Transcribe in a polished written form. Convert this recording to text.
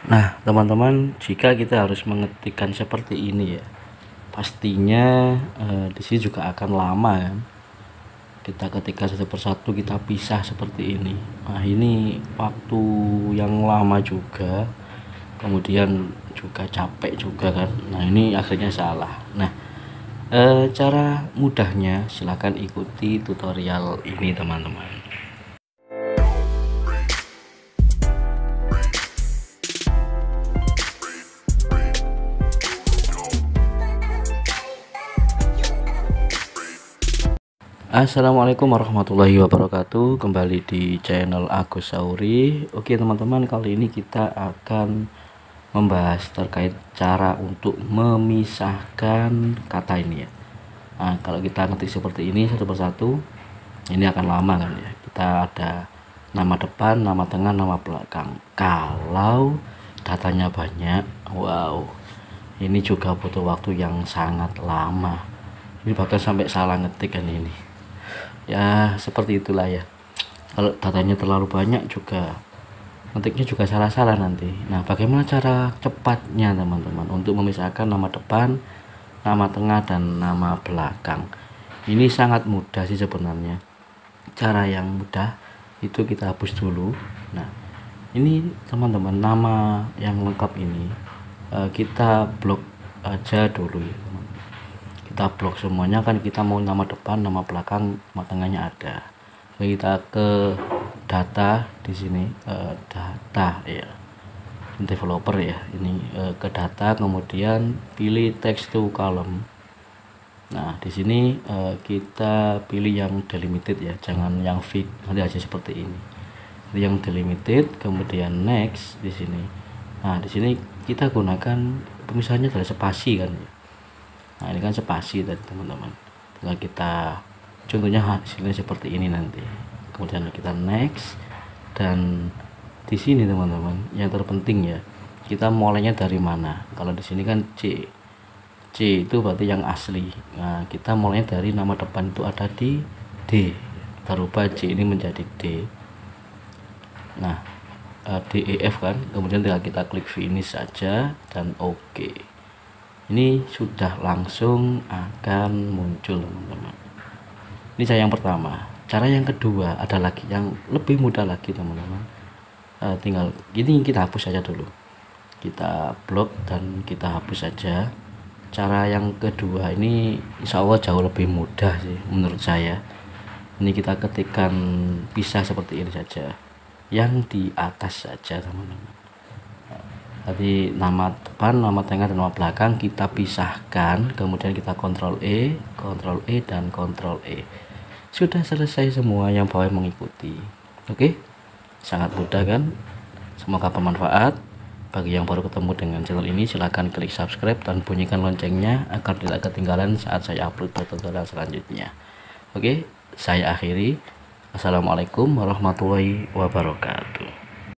Nah, teman-teman, jika kita harus mengetikkan seperti ini ya, pastinya di sini juga akan lama kan. Kita ketikkan satu persatu, kita pisah seperti ini. Nah, ini waktu yang lama juga, kemudian juga capek juga kan. Nah, ini akhirnya salah. Nah, cara mudahnya silahkan ikuti tutorial ini teman-teman. Assalamualaikum warahmatullahi wabarakatuh. Kembali di channel Agus Sauri. Oke teman-teman, kali ini kita akan membahas terkait cara untuk memisahkan kata ini ya. Nah, kalau kita ngetik seperti ini satu persatu, ini akan lama kan ya. Kita ada nama depan, nama tengah, nama belakang. Kalau datanya banyak, wow, ini juga butuh waktu yang sangat lama. Ini bahkan sampai salah ngetik kan ini. Ya seperti itulah ya, kalau datanya terlalu banyak juga ngetiknya juga salah-salah nanti. Nah, bagaimana cara cepatnya teman-teman untuk memisahkan nama depan, nama tengah, dan nama belakang? Ini sangat mudah sih sebenarnya. Cara yang mudah itu kita hapus dulu. Nah, ini teman-teman, nama yang lengkap ini kita blok aja dulu ya teman. Kita blok semuanya kan, kita mau nama depan, nama belakang, nama tengahnya ada. Jadi kita ke data di sini, data ya, developer ya, ini ke data, kemudian pilih text to column. Nah, di sini kita pilih yang delimited ya, jangan yang fix, nanti aja seperti ini. Jadi yang delimited, kemudian next di sini. Nah, di sini kita gunakan pemisahnya dari spasi kan ya. Nah, ini kan spasi tadi teman-teman. Tinggal kita contohnya hasilnya seperti ini nanti. Kemudian kita next, dan di sini teman-teman yang terpenting ya, kita mulainya dari mana. Kalau di sini kan C itu berarti yang asli. Nah, kita mulainya dari nama depan itu ada di D. Kita rubah C ini menjadi D. Nah, D E F kan. Kemudian tinggal kita klik finish saja dan oke. Ini sudah langsung akan muncul teman-teman. Ini cara yang pertama. Cara yang kedua ada lagi yang lebih mudah lagi teman-teman. Tinggal ini kita hapus saja dulu. Kita blok dan kita hapus saja. Cara yang kedua ini insya Allah jauh lebih mudah sih menurut saya. Ini kita ketikkan pisah seperti ini saja. Yang di atas saja teman-teman. Tadi nama depan, nama tengah, dan nama belakang kita pisahkan, kemudian kita Ctrl E, dan Ctrl E. Sudah selesai semua, yang bawah mengikuti. Oke, sangat mudah kan? Semoga bermanfaat. Bagi yang baru ketemu dengan channel ini, silahkan klik subscribe dan bunyikan loncengnya agar tidak ketinggalan saat saya upload tutorial selanjutnya. Oke, saya akhiri. Assalamualaikum warahmatullahi wabarakatuh.